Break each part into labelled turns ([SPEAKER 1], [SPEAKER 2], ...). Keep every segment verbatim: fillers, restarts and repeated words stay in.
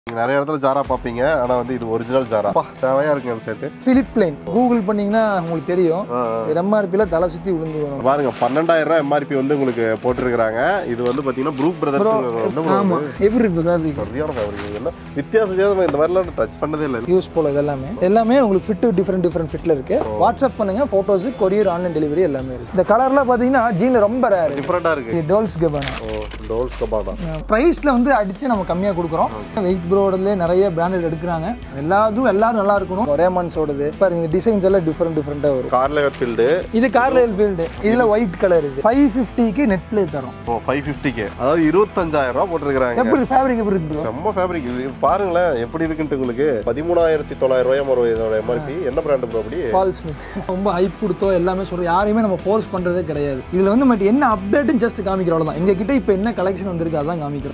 [SPEAKER 1] நிறைய இடத்துல ஜாரா பாப்பீங்க ஆனா வந்து இது ஒரிஜினல் ஜாரா சேவையா இருக்கு அந்த செட்
[SPEAKER 2] பிலிப் லைன் கூகுள் பண்ணீங்கன்னா உங்களுக்கு தெரியும் எம்ஆர்பில தலை சுத்தி விழுந்துரும்
[SPEAKER 1] பாருங்க பன்னெண்டாயிரம் ரூபாய் எம்ஆர்பி வந்து உங்களுக்கு போட்டுருக்காங்க இது வந்து பாத்தீங்கன்னா ப்ரூக் பிரதர்ஸ்
[SPEAKER 2] ஆமா எப்படி இருக்கு
[SPEAKER 1] சரியான ஃபேப்ரிக் இதெல்லாம் வித்தியாச வித்தியாசமா இந்த மாதிரிலாம் டச் பண்ணதே இல்லை
[SPEAKER 2] யூஸ் போல இதெல்லாமே எல்லாமே உங்களுக்கு ஃபிட் டிஃபரெண்ட் டிஃபரெண்ட் ஃபிட்ல இருக்கு வாட்ஸ்அப் பண்ணுங்க போட்டோஸ் கொரியர் ஆன்லைன் டெலிவரி எல்லாமே இருக்கு இந்த கலர்ல பாத்தீங்கன்னா ஜீன் ரொம்ப ரேர்
[SPEAKER 1] டிஃபரெண்டா இருக்கு
[SPEAKER 2] இது டோல்ஸ் கபானா
[SPEAKER 1] ஓ டோல்ஸ் கபானா
[SPEAKER 2] பிரைஸ்ல வந்து அடிச்சு நம்ம கம்மியா கொடுக்குறோம் வெயிட் ப்ரோடல நிறைய பிராண்டட் எடுக்கிறாங்க எல்லாரும் எல்லாரும் நல்லா இருக்கணும் ரேமான்ஸோடது பாருங்க டிசைன்ஸ் எல்லாம் டிஃபரெண்ட் டிஃபரெண்டா வரும்
[SPEAKER 1] கார்லெவர் ஃபீல்ட்
[SPEAKER 2] இது கார்லெவர் ஃபீல்ட் இதுல ஒயிட் கலர் இது ஃபைவ் ஃபிஃப்டிக்கு நெட் ப்ளே தரோம்
[SPEAKER 1] ஓ ஃபைவ் ஃபிஃப்டிக்கு அதாவது இருபத்தஞ்சாயிரம் ரூபாய் போட்டுருக்காங்க
[SPEAKER 2] எப்படி ஃபேப்ரிக் எப்படி இருக்கு
[SPEAKER 1] செம்ம ஃபேப்ரிக் இது பாருங்களேன் எப்படி இருக்குன்னு உங்களுக்கு பதிமூணாயிரத்தி தொள்ளாயிரம் ரூபாய் வரும் இதோட எம்ஆர்பி என்ன பிராண்ட் ப்ரோ அப்படி
[SPEAKER 2] பால் ஸ்மித் ரொம்ப ஹைப் கொடுத்தோ எல்லாமே சொல்றோம் யாரையுமே நம்ம ஃபோர்ஸ் பண்றதே கிடையாது இதுல வந்து மட் என்ன அப்டேட்னு ஜஸ்ட் காமிக்கிறோம் தான் எங்க கிட்ட இப்போ என்ன கலெக்ஷன் வந்திருக்கு அதான் காமிக்கிறோம்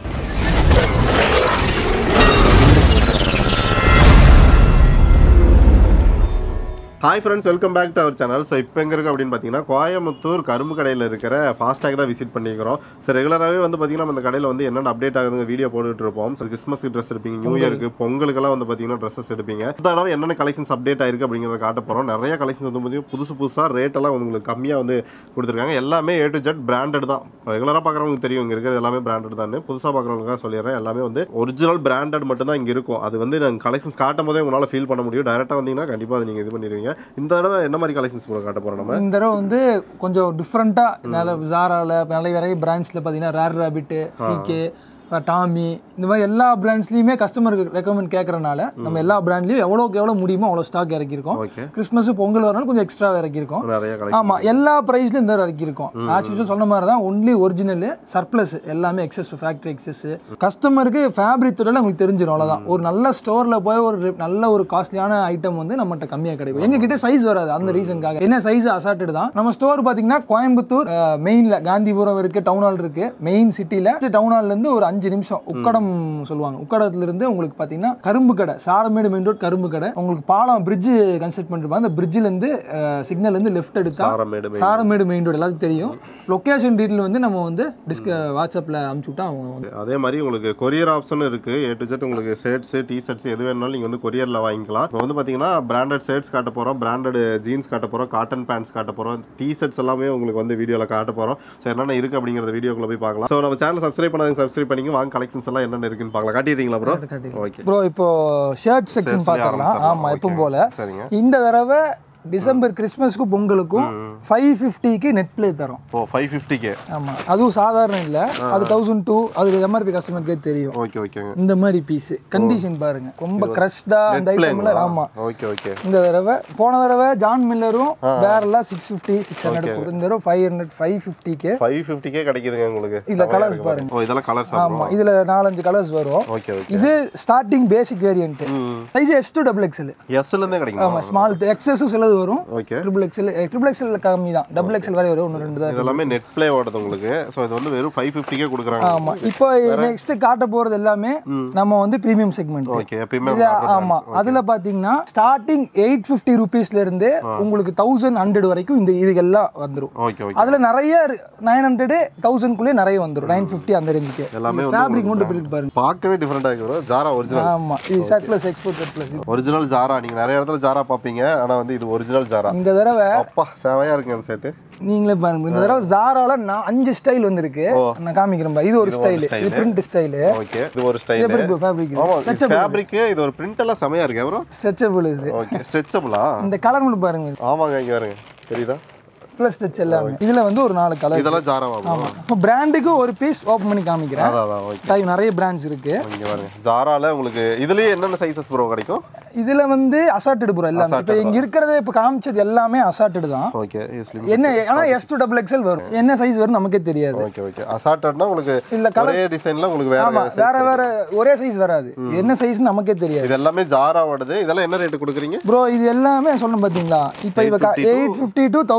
[SPEAKER 1] hi friends welcome back to our channel so இப்போ எங்கே இருக்குது அப்படின்னு பார்த்தீங்கன்னா கோயம்புத்தூர் கரும்பு கடையில் இருக்கிற ஃபாஸ்டாக் தான் விசிட் பண்ணிக்கிறோம் ஸோ ரெகுலராகவே வந்து பார்த்தீங்கன்னா அந்த கடையில் வந்து என்னென்ன அப்டேட் ஆகுதுங்க வீடியோ போட்டுட்டு இருப்போம் ஸோ கிறிஸ்மஸ்க்கு ட்ரெஸ் எடுப்பீங்க நியூ இயருக்கு பொங்கலுக்கெல்லாம் வந்து பார்த்தீங்கன்னா ட்ரெஸ்ஸஸ் எடுப்பீங்க இந்த தடவை என்னென்ன கலெக்ஷன்ஸ் அப்டேட் ஆயிருக்கு அப்படிங்கிறத காட்ட போகிறோம் நிறைய கலெக்ஷன்ஸ் வந்து பார்த்தீங்கன்னா புதுசு புதுசாக ரேட்டெல்லாம் உங்களுக்கு கம்மியாக வந்து கொடுத்துருக்காங்க எல்லாமே ஏ டு ஜெட் பிராண்டட் தான் ரெகுலராக பார்க்குறவங்களுக்கு தெரியும் இங்கே இருக்கிறது எல்லாமே பிராண்டட் தான் புதுசாக பார்க்குறவங்களுக்காக சொல்லிடுறேன் எல்லாமே வந்து ஒரிஜினல் பிராண்டட் மட்டும் தான் இங்கே இருக்கும் அது வந்து நாங்கள் கலெக்ஷன்ஸ் காட்டும் போதே உங்களால் ஃபீல் பண்ண முடியும் டேரெக்டாக வந்தீங்கன்னா கண்டிப்பாக அது நீங்கள் இது பண்ணிடுவீங்க இந்த தடவை என்ன மாதிரி கலெக்ஷன்ஸ் போல காட்ட போறோம் நம்ம
[SPEAKER 2] இந்த தடவை வந்து கொஞ்சம் டிஃப்ரெண்டா நல்ல ஜாரால நிறைய நிறைய பிராண்ட்ஸ்ல பாத்தீங்கன்னா ₕ₤ₛ சிகே டாமி இந்த மாதிரி எல்லா பிராண்ட்ஸ்லையுமே கஸ்டமருக்கு ரெக்கமெண்ட் கேட்கறனால நம்ம எல்லா பிராண்ட்லையும் எவ்வளோக்கு எவ்வளோ முடியுமோ அவ்வளோ ஸ்டாக் இறக்கிருக்கோம் கிறிஸ்மஸ் பொங்கல் வரனால கொஞ்சம் எக்ஸ்ட்ரா இறக்கிருக்கோம் ஆமா எல்லா ப்ரைஸ்லையும் இந்த இறக்கிருக்கோம் ஆஸ் யூஸ்வல் சொன்ன மாதிரி தான் ஒன்லி ஒரிஜினல் சர்ப்ளஸ் எல்லாமே எக்ஸஸ் ஃபேக்டரி எக்ஸஸ் கஸ்டமருக்கு ஃபேப்ரிக் துறையில உங்களுக்கு தெரிஞ்சிடும் அவ்வளோதான் ஒரு நல்ல ஸ்டோர்ல போய் ஒரு நல்ல ஒரு காஸ்ட்லியான ஐட்டம் வந்து நம்மகிட்ட கம்மியாக கிடைக்கும் எங்க கிட்ட சைஸ் வராது அந்த ரீசனுக்காக என்ன சைஸ் அசார்டட் தான் நம்ம ஸ்டோர் பாத்தீங்கன்னா கோயம்புத்தூர் மெயின்ல காந்திபுரம் இருக்கு டவுன் ஹால் இருக்கு மெயின் சிட்டில டவுன் ஹால்ல இருந்து ஒரு அஞ்சு நிமிஷம் உக்கடம் சொல்லுவாங்க உக்கடத்துல இருந்து உங்களுக்கு பாத்தீங்கன்னா கரும்புக்கடை சாரமேடு மெயின் ரோட் கரும்புக்கடை உங்களுக்கு பாலம் பிரிட்ஜ் கன்ஸ்ட்ரக்ட் பண்ணிருப்பாங்க அந்த பிரிட்ஜ்ல இருந்து சிக்னல் இருந்து லெஃப்ட் எடுத்தா சாரமேடு மெயின் ரோடு எல்லாத்துக்கும் தெரியும் லொகேஷன் டீட்டெயில் வந்து நம்ம வந்து டிஸ்க வாட்ஸ்அப்ல அனுப்பிச்சு விட்டா அவங்க
[SPEAKER 1] அதே மாதிரி உங்களுக்கு கொரியர் ஆப்ஷன் இருக்கு ஏ டு ஜெட் உங்களுக்கு ஷர்ட்ஸ் டி ஷர்ட்ஸ் எது வேணாலும் நீங்க வந்து கொரியர்ல வாங்கிக்கலாம் இப்போ வந்து பாத்தீங்கன்னா பிராண்டட் ஷர்ட்ஸ் காட்ட போறோம் பிராண்டட் ஜீன்ஸ் காட்ட போறோம் காட்டன் பேண்ட்ஸ் காட்ட போறோம் டி ஷர்ட்ஸ் எல்லாமே உங்களுக்கு வந்து வீடியோல காட்ட போறோம் ஸோ என்னென்ன இருக்கு அப்படிங்கறத வீடியோக்குள்ள போய் பார்க்கலாம் ஸோ நம்ம சேனல் சப்ஸ்கிரைப் பண்ணாதீங்க சப்ஸ்கிரைப் பண்ணிங்க வாங்க கலெக்ஷன்ஸ் எல்லாம் என்னென்ன இருக்குன்னு பார்க்கலாம் காட்டிடுறீங்களா ப்ரோ ஓகே
[SPEAKER 2] ப்ரோ இப்போ ஷர்ட் செக்ஷன் பார்க்கலாம் ஆமா எப்பவும் போல இந்த தடவை டிசம்பர் கிறிஸ்மஸ்க்கு பொங்கலுக்கும் ஃபைவ் ஃபிஃப்டிக்கு நெட் ப்ளே தரோம்
[SPEAKER 1] ஓ ஃபைவ் ஃபிஃப்டிக்கு
[SPEAKER 2] ஆமா அதுவும் சாதாரண இல்ல அது தௌசண்ட் டூ அது எம்ஆர்பி கஸ்டமருக்கே தெரியும்
[SPEAKER 1] ஓகே ஓகே இந்த
[SPEAKER 2] இந்த மாதிரி பீஸ் கண்டிஷன் பாருங்க ரொம்ப கிரஷ்டா அந்த ஐட்டம்ல ஆமா
[SPEAKER 1] ஓகே ஓகே
[SPEAKER 2] இந்த தடவை போன தடவை ஜான் மில்லரும் வேறெல்லாம் சிக்ஸ் ஃபிஃப்டி சிக்ஸ் ஹண்ட்ரட் இந்த தடவை ஃபைவ் ஹண்ட்ரட் ஃபைவ் ஃபிஃப்டிக்கு
[SPEAKER 1] ஃபைவ் ஃபிஃப்டிக்கே கிடைக்குதுங்க உங்களுக்கு
[SPEAKER 2] இதுல கலர்ஸ் பாருங்க
[SPEAKER 1] ஓ இதெல்லாம் கலர்ஸ்
[SPEAKER 2] ஆமா இதுல நாலஞ்சு கலர்ஸ் வரும்
[SPEAKER 1] ஓகே ஓகே
[SPEAKER 2] இது starting basic variant size S to double XL
[SPEAKER 1] எஸ்ல இருந்தே கிடைக்கும்
[SPEAKER 2] ஆமா ஸ்மால் எக்ஸ்எஸ் சிலது வரும்
[SPEAKER 1] okay
[SPEAKER 2] triple XL triple XL கம்மி தான் டபுள் எக்ஸ்எல் வரை வரும் ஒன்று ரெண்டு தான்
[SPEAKER 1] இது எல்லாமே நெட் ப்ளே ஓடுது உங்களுக்கு சோ இது வந்து வெறும் ஃபைவ் ஃபிஃப்டிக்கே கொடுக்குறாங்க
[SPEAKER 2] ஆமா இப்போ நெக்ஸ்ட் காட்ட போறது எல்லாமே நம்ம வந்து பிரீமியம் செக்மெண்ட்
[SPEAKER 1] ஓகே பிரீமியம்
[SPEAKER 2] ஆமா அதுல பாத்தீங்கன்னா ஸ்டார்டிங் எயிட் ஃபிஃப்டி ரூபீஸ்ல இருந்து உங்களுக்கு தௌசண்ட் ஹண்ட்ரட் வரைக்கும் இந்த இதுகெல்லாம் வந்துரும்
[SPEAKER 1] ஓகே ஓகே
[SPEAKER 2] அதுல நிறைய நைன் ஹண்ட்ரட் தௌசண்ட் குள்ளே நிறைய வந்துரும் நைன் ஃபிஃப்டி அந்த ரேஞ்சுக்கு
[SPEAKER 1] எல்லாமே
[SPEAKER 2] ஃபேப்ரிக் மட்டும் பிரிண்ட் பாருங்க
[SPEAKER 1] பார்க்கவே டிஃபரெண்டா இருக்கு ஜாரா ஒரிஜினல்
[SPEAKER 2] ஆமா இது surplus export surplus
[SPEAKER 1] original Zara நீங்க நிறைய இடத்துல ஜாரா பாப்பீங்க ஆனா வந்து இது ஒரிஜினல் ஜாரா
[SPEAKER 2] இந்த தடவை
[SPEAKER 1] அப்பா சேவையா இருக்கு அந்த செட்
[SPEAKER 2] நீங்களே பாருங்க இந்த தடவை ஜாரால நான் அஞ்சு ஸ்டைல் வந்திருக்கு நான் காமிக்கிறேன் பாரு இது ஒரு ஸ்டைல் இது பிரிண்ட் ஸ்டைல்
[SPEAKER 1] ஓகே இது ஒரு ஸ்டைல்
[SPEAKER 2] இது பிரிண்ட் ஃபேப்ரிக்
[SPEAKER 1] ஆமா ஃபேப்ரிக் இது ஒரு பிரிண்ட் எல்லாம் செமையா இருக்கு bro
[SPEAKER 2] ஸ்ட்ரெச்சபிள் இது
[SPEAKER 1] ஓகே ஸ்ட்ரெச்சபிளா இந்த
[SPEAKER 2] கலர் மட்டும் பாருங்க
[SPEAKER 1] ஆமாங்க இங்க பாருங்க தெரியுதா
[SPEAKER 2] ப்ளஸ் ஸ்ட்ரெச் எல்லாமே இதுல வந்து ஒரு நாலு கலர்
[SPEAKER 1] இதெல்லாம் ஜாராவா
[SPEAKER 2] ஆமா இப்போ பிராண்டுக்கு ஒரு பீஸ் ஓபன் பண்ணி காமிக்கிறேன்
[SPEAKER 1] அதான் அதான் ஓகே
[SPEAKER 2] டைப் நிறைய பிராண்ட்ஸ் இருக்கு
[SPEAKER 1] இங்க பாருங்க ஜாரால உங்களுக்கு இதுலயே என்னென்ன சைஸஸ் ப்ரோ கிடைக்கும்
[SPEAKER 2] இதுல வந்து அசார்ட்டட் ப்ரோ எல்லாமே இப்போ இங்க இருக்குறதே இப்போ காமிச்சது எல்லாமே அசார்ட்டட் தான்
[SPEAKER 1] ஓகே
[SPEAKER 2] என்ன ஆனா எஸ் டு டபுள் எக்ஸ்எல் வரும் என்ன சைஸ் வரும் நமக்கே தெரியாது
[SPEAKER 1] ஓகே ஓகே அசார்ட்டட்னா உங்களுக்கு
[SPEAKER 2] இல்ல
[SPEAKER 1] ஒரே டிசைன்ல உங்களுக்கு வேற
[SPEAKER 2] ஆமா வேற வேற ஒரே சைஸ் வராது என்ன சைஸ் நமக்கே தெரியாது
[SPEAKER 1] இது எல்லாமே ஜாராவோடது இதெல்லாம் என்ன ரேட் கொடுக்குறீங்க
[SPEAKER 2] ப்ரோ இது எல்லாமே சொன்ன பாத்தீங்களா இப்போ இவ eight fifty to thousand hundred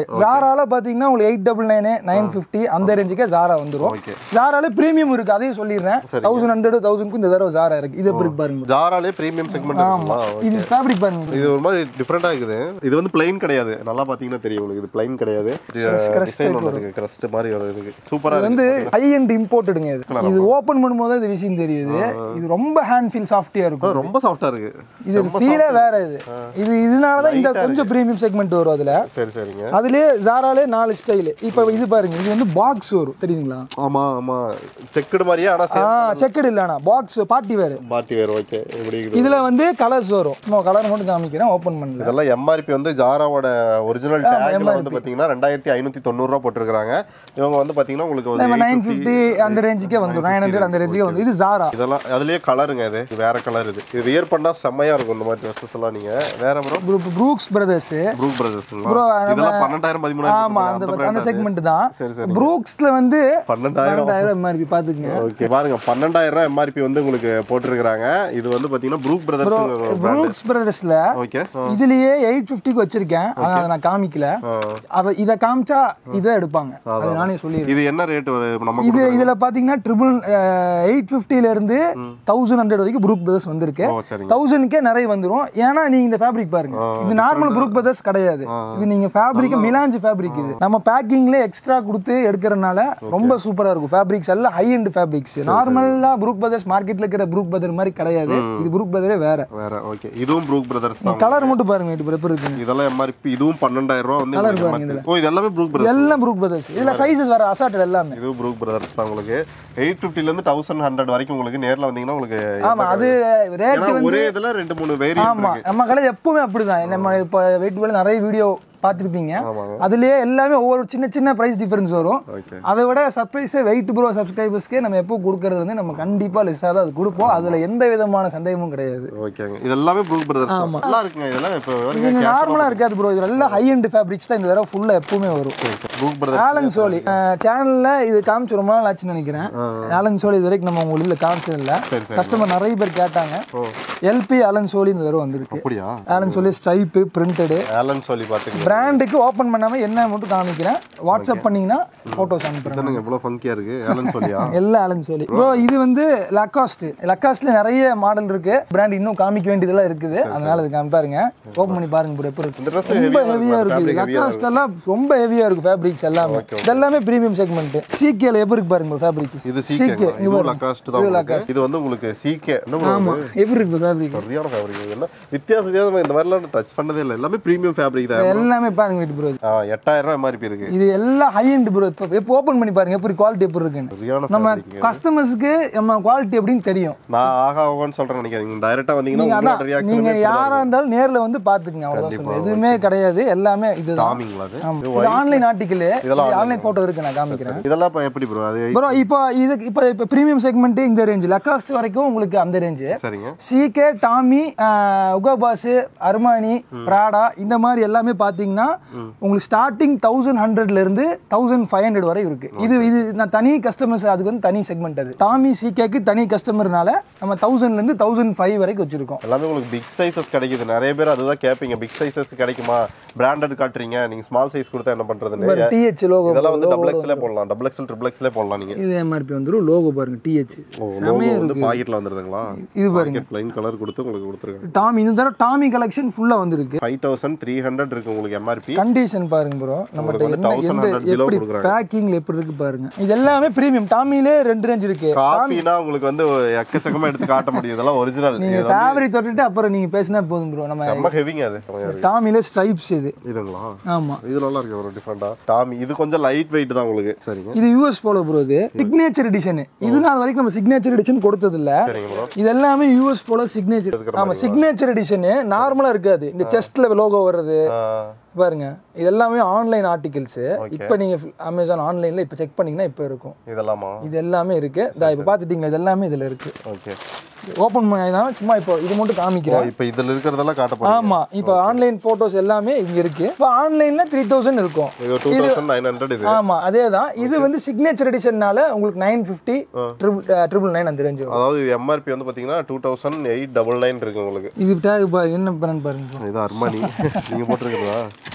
[SPEAKER 2] ஜாரால பாத்தீங்கன்னா உங்களுக்கு eight double nine nine fifty அந்த ரேஞ்சுக்கே ஜாரா வந்துரும். ஜாரால பிரீமியம் இருக்கு, அதையும் சொல்லிடுறேன். தௌசண்ட் ஹண்ட்ரட் தௌசண்ட்க்கு இந்த தடவை ஜாரா இருக்கு. இது எப்படி பாருங்க,
[SPEAKER 1] ஜாராலே பிரீமியம் செக்மெண்ட் இருக்குமா?
[SPEAKER 2] இது ஃபேப்ரிக் பாருங்க,
[SPEAKER 1] இது ஒரு மாதிரி டிஃபரெண்டா இருக்குது. இது வந்து பிளைன் கிடையாது, நல்லா பாத்தீங்கன்னா தெரியும் உங்களுக்கு. இது பிளைன் கிடையாது, டிசைன் ஒன்னு இருக்கு, கிரஸ்ட் மாதிரி ஒரு இருக்கு. சூப்பரா இருக்கு. வந்து
[SPEAKER 2] ஹை எண்ட் இம்போர்ட்டடுங்க. இது இது ஓபன் பண்ணும்போது இது விஷயம் தெரியுது. இது ரொம்ப ஹேண்ட் ஃபீல் சாஃப்ட்டியா இருக்கும்.
[SPEAKER 1] ரொம்ப சாஃப்ட்டா இருக்கு.
[SPEAKER 2] இது ஃபீலே வேற. இது இது இதனால தான் இந்த கொஞ்சம் பிரீமியம் செக்மெண்ட் வரும் அதுல.
[SPEAKER 1] சரி சரிங்க.
[SPEAKER 2] அதுலயே ஜாராலே நாலு ஸ்டைல். இப்போ இது பாருங்க, இது வந்து பாக்ஸ் வரும் தெரியுங்களா?
[SPEAKER 1] ஆமா ஆமா, செக்குடு மாதிரியே. ஆனா
[SPEAKER 2] ஆ செக்குடு இல்ல, ஆனா box party wear.
[SPEAKER 1] Party wear. Okay. இப்படி
[SPEAKER 2] இதுல வந்து கலர்ஸ் வரும். நான் கலர் மட்டும் காமிக்கிறேன், ஓபன் பண்ணல.
[SPEAKER 1] இதெல்லாம் எம்ஆர்பி வந்து ஜாராவோட ஒரிஜினல் டேக்ல வந்து பாத்தீங்கன்னா ரெண்டாயிரத்து ஐநூற்று தொண்ணூறு ரூபாய் போட்டுருக்காங்க. இவங்க வந்து பாத்தீங்கன்னா உங்களுக்கு வந்து
[SPEAKER 2] நைன் ஃபிஃப்டி அந்த ரேஞ்சுக்கே வந்துரும். நைன் ஹண்ட்ரட் அந்த ரேஞ்சுக்கே வந்து. இது ஜாரா.
[SPEAKER 1] இதெல்லாம் அதுலயே கலருங்க. இது வேற கலர். இது இது வியர் பண்ணா செமையா இருக்கும் இந்த மாதிரி ட்ரெஸ்ஸஸ் எல்லாம். நீங்க வேற ப்ரோ
[SPEAKER 2] ப்ரூக்ஸ் பிரதர்ஸ்.
[SPEAKER 1] ப்ரூக் பிரதர்ஸ்ங்களா? ப்ரோ இதெல்லாம் பன்னிரண்டாயிரம் பதிமூணாயிரம்.
[SPEAKER 2] ஆமா, அந்த அந்த செக்மெண்ட் தான். ப்ரூக்ஸ்ல வந்து
[SPEAKER 1] பன்னிரண்டாயிரம்
[SPEAKER 2] எம்ஆர்பி பாத்துக்கங்க.
[SPEAKER 1] ஓகே பாருங்க, பன்னிரண்டாயிரம் ரூபாய் எம்ஆர்பி வந்து உங்களுக்கு போட்டுருக்காங்க. இது வந்து பாத்தீங்கன்னா ப்ரூக் பிரதர்ஸ்.
[SPEAKER 2] ப்ரூக்ஸ் பிரதர்ஸ்ல
[SPEAKER 1] ஓகே
[SPEAKER 2] இதுலயே எயிட் ஃபிஃப்டிக்கு வச்சிருக்கேன். ஆனா நான் காமிக்கல. அத இத காமிச்சா இத எடுப்பாங்க. அது நானே சொல்லிறேன்.
[SPEAKER 1] இது என்ன ரேட் நமக்கு?
[SPEAKER 2] இது இதுல பாத்தீங்கன்னா ட்ரிபிள் எயிட் ஃபிஃப்டில இருந்து தௌசண்ட் ஹண்ட்ரட் வரைக்கும் ப்ரூக் பிரதர்ஸ் வந்திருக்கு. தௌசண்ட்க்கே நிறைய வந்துரும். ஏன்னா நீங்க இந்த ஃபேப்ரிக் பாருங்க, இது நார்மல் ப்ரூக் பிரதர்ஸ் கிடையாது. இது நீங்க ஃபேப்ரிக் மிலாஞ்சி ஃபேப்ரிக். இது நம்ம பேக்கிங்ல எக்ஸ்ட்ரா கொடுத்து எடுக்கிறனால ரொம்ப சூப்பரா இருக்கும். ஃபேப்ரிக்ஸ் எல்லாம் ஹை எண்ட் ஃபேப்ரிக்ஸ். நார்மலா ப்ரூக் பிரதர்ஸ் மார்க்கெட்ல இருக்கிற ப்ரூக் பிரதர் மாதிரி கிடையாது. இது ப்ரூக் பிரதரே வேற வேற. ஓகே, இதுவும் ப்ரூக் பிரதர்ஸ் தான். கலர் மட்டும் பாருங்க, இது பேப்பர் இருக்கு. இதெல்லாம் எம்ஆர்பி. இதுவும் பன்னிரண்டாயிரம் ரூபாய் வந்து கலர் பாருங்க. ஓ இது எல்லாமே ப்ரூக் பிரதர்ஸ். எல்லாம் ப்ரூக் பிரதர்ஸ். இதுல சைஸஸ் வேற அசார்ட்டட் எல்லாமே. இது ப்ரூக் பிரதர்ஸ் தான். உங்களுக்கு எயிட் ஃபிஃப்டி ல இருந்து தௌசண்ட் ஹண்ட்ரட் வரைக்கும் உங்களுக்கு நேர்ல வந்தீங்கன்னா உங்களுக்கு. ஆமா, அது ரேட் வந்து ஒரே இதுல ரெண்டு மூணு வேரியன்ட் இருக்கு. ஆமா, நம்ம கடை எப்பவுமே அப்படிதான். நம்ம இப்ப வெயிட் வேல நிறைய வீடியோ பார்த்துருப்பீங்க. அதுலயே எல்லாமே ஒவ்வொரு சின்ன சின்ன பிரைஸ் டிஃபரன்ஸ் வரும். அதை விட சர்ப்ரைஸே வெயிட் ப்ரோ சப்ஸ்கிரைபர்ஸ்க்கே நம்ம எப்போ கொடுக்கறது வந்து நம்ம கண்டிப்பா லெஸ்ஸாக தான் அது கொடுப்போம். அதுல எந்த விதமான சந்தேகமும் கிடையாது. ஓகேங்க, இது எல்லாமே ப்ரூக் பிரதர்ஸ். ஆமா, நல்லா இருக்குங்க. இதெல்லாம் இப்போ இது நார்மலா இருக்காது ப்ரோ. இது எல்லாம் ஹை எண்ட் ஃபேப்ரிக்ஸ் தான் இந்த தடவை ஃபுல்லா எப்பவுமே வரும். ப்ரூக் பிரதர்ஸ் ஆலன் சோலி சேனல்ல இது காமிச்சு ரொம்ப நாள் ஆச்சுன்னு நினைக்கிறேன். ஆலன் சோலி இது வரைக்கும் நம்ம உங்களுக்கு காமிச்சது இல்ல. கஸ்டமர் நிறைய பேர் கேட்டாங்க. எல்பி ஆலன் சோலி இந்த தடவை வந்திருக்கு. அப்படியா? Allen Solly stripe printed. Allen Solly பாத்தீங்க, பிராண்டுக்கு ஓபன் பண்ணாம என்ன மட்டும் காமிக்கிறேன். வாட்ஸ்அப் பண்ணீங்கன்னா போட்டோஸ் அனுப்புறேன். எவ்வளவு ஃபங்கியா இருக்கு. ஆலன் சோலியா? எல்லாம் ஆலன் சோலி ப்ரோ. இது வந்து லக்காஸ்ட். லக்காஸ்ட்ல நிறைய மாடல் இருக்கு. பிராண்ட் இன்னும் காமிக்க வேண்டியதெல்லாம் இருக்குது. அதனால இது காமி பாருங்க, ஓபன் பண்ணி பாருங்க ப்ரோ. எப்படி இருக்கு? ரொம்ப ஹெவியா இருக்கு. லக்காஸ்ட் எல்லாம் ரொம்ப ஹெவியா இருக்கு. ஃபேப்ரிக்ஸ் எல்லாமே இதெல்லாம் பிரீமியம் செக்மெண்ட். சிகேல எப்படி இருக்கு பாருங்க ப்ரோ ஃபேப்ரிக். இது சிகே, இது லக்காஸ்ட் தான். இது வந்து உங்களுக்கு சிகே. ஆமா, எப்படி இருக்கு ஃபேப்ரிக்? சரியான ஃபேப்ரிக். இதெல்லாம் வித்தியாச வித்தியாசமா இந்த மாதிரி எல்லாம் டச் பண்ணதே இல்ல. எல்லாமே பிரீமியம் ஃபேப்ரிக் தான். எல்லாமே பாருங்க ப்ரோ. எட்டாயிரம் ரூபாய் எம்ஆர்பி இருக்கு. இது எல்லாம் ஹை எண்ட் ப்ரோ. இப்போ ஓபன் பண்ணி பாருங்க எப்படி குவாலிட்டி எப்படி இருக்குன்னு. நம்ம கஸ்டமர்ஸ்க்கு நம்ம குவாலிட்டி எப்படின்னு தெரியும். நான் ஆகா ஆகான்னு சொல்றேன் நினைக்காதீங்க. நீங்க டைரக்டா வந்தீங்கன்னா உங்களோட ரியாக்ஷன் நீங்க யாரா இருந்தாலும் நேர்ல வந்து பாத்துக்கங்க. அவ்வளவுதான் சொல்றேன். எதுவுமே கிடையாது. எல்லாமே இது டாமிங்களா? இது ஆன்லைன் ஆர்டிகிள். இதெல்லாம் ஆன்லைன் போட்டோ இருக்கு, நான் காமிக்கிறேன். இதெல்லாம் இப்ப எப்படி ப்ரோ? அது ப்ரோ இப்போ இது இப்போ இப்போ பிரீமியம் செக்மெண்ட் இந்த ரேஞ்ச். லக்காஸ்ட் வரைக்கும் உங்களுக்கு அந்த ரேஞ்ச். சரிங்க. சிகே, டாமி, உகாபாஸ், அர்மானி, பிராடா இந்த மாதிரி எல்லாமே பாத்தீங்கன்னா உங்களுக்கு ஸ்டார்டிங் தௌசண்ட் ஹண்ட்ரட்ல இருந்து தௌசண்ட் ஃபைவ் ஹண்ட்ரட் வரை இருக்கு. இது இது நான் தனி கஸ்டமர்ஸ், அதுக்கு வந்து தனி செக்மெண்ட். அது டாமி சிகேக்கு தனி கஸ்டமர்னால நம்ம தௌசண்ட்ல இருந்து தௌசண்ட் ஃபைவ் வரைக்கும் வச்சிருக்கோம். எல்லாமே உங்களுக்கு பிக் சைஸஸ் கிடைக்குது. நிறைய பேர் அதுதான் கேட்பீங்க, பிக் சைஸஸ் கிடைக்குமா, பிராண்டட் காட்டுறீங்க, நீங்க ஸ்மால் சைஸ் கொடுத்தா என்ன பண்றதுன்னு. டிஹெச் லோகோ இதெல்லாம் வந்து டபுள் எக்ஸ்எல் போடலாம், டபுள் எக்ஸ்எல் ட்ரிபிள் எக்ஸ்எல் போடலாம். நீங்க இது எம்ஆர்பி வந்துரும். லோகோ பாருங்க, டிஹெச் லோகோ வந்து பாக்கெட்ல வந்துருதுங்களா? இது பாருங்க ப்ளைன் கலர் கொடுத்து உங்களுக்கு கொடுத்துருக்காங்க. டாமி இந்த தடவை டாமி கலெக்ஷன் ஃபுல்லா வந்திருக்கு. ஃபைவ் தௌசண்ட் த்ரீ ஹண்ட்ரட் இருக்கு உங்களுக்கு எம்ஆர்பி. கண்டிஷன் பாருங்க ப்ரோ. நம்ம எப்படி பேக்கிங்ல எப்படி இருக்கு பாருங்க. இது எல்லாமே பிரீமியம். டாமிலே ரெண்டு ரேஞ்ச் இருக்கு. காபினா உங்களுக்கு வந்து எக்கச்சக்கமா எடுத்து காட்ட முடியும். இதெல்லாம் ஒரிஜினல். நீங்க ஃபேப்ரிக் தொட்டுட்டு அப்புறம் நீங்க பேசினா போதும் ப்ரோ. நம்ம செம்ம ஹெவிங்க அது. டாமிலே ஸ்ட்ரைப்ஸ் இது. இதுங்களா? ஆமா, இது நல்லா இருக்கு ஒரு டிஃபரண்டா. டாமி இது கொஞ்சம் லைட் வெயிட் தான் உங்களுக்கு. சரிங்க. இது யூஎஸ் போலோ ப்ரோ. இது சிக்னேச்சர் எடிஷன். இது நாள் வரைக்கும் நம்ம சிக்னேச்சர் எடிஷன் கொடுத்தது இல்ல. சரிங்க ப்ரோ. இது எல்லாமே யூஎஸ் போலோ சிக்னேச்சர். ஆமா, சிக்னேச்சர் எடிஷன் நார்மலா இருக்காது. இந்த செஸ்ட்ல லோகோ வருது பாருங்க. இது எல்லாமே ஆன்லைன் ஆர்டிகல்ஸ். இப்போ நீங்க அமேசான் ஆன்லைன்ல இப்போ செக் பண்ணீங்கன்னா இப்போ இருக்கும். இதெல்லாமா? இது எல்லாமே இருக்கு. இப்போ பாத்துட்டீங்களா? இது எல்லாமே இதுல இருக்கு. ஓகே, ஓபன் பண்ணா சும்மா இப்போ இது மட்டும் காமிக்கிறேன். இப்போ இதுல இருக்குறதெல்லாம் காட்ட போறேன். ஆமா, இப்போ ஆன்லைன் போட்டோஸ் எல்லாமே இங்க இருக்கு. இப்போ ஆன்லைன்ல த்ரீ தௌசண்ட் இருக்கும். இது டூ தௌசண்ட் நைன் ஹண்ட்ரட் இது. ஆமா, அதேதான். இது வந்து சிக்னேச்சர் எடிஷன்னால உங்களுக்கு நைன் ஃபிஃப்டி ட்ரிபிள் நைன் அந்த ரேஞ்ச். அதாவது எம்ஆர்பி வந்து பாத்தீங்கன்னா two thousand eight double nine இருக்கு உங்களுக்கு. இது டேக் என்ன பண்ணு பாருங்க. இது அர்மானி நீங்க போட்டுருக்கீங்களா? ஆமா,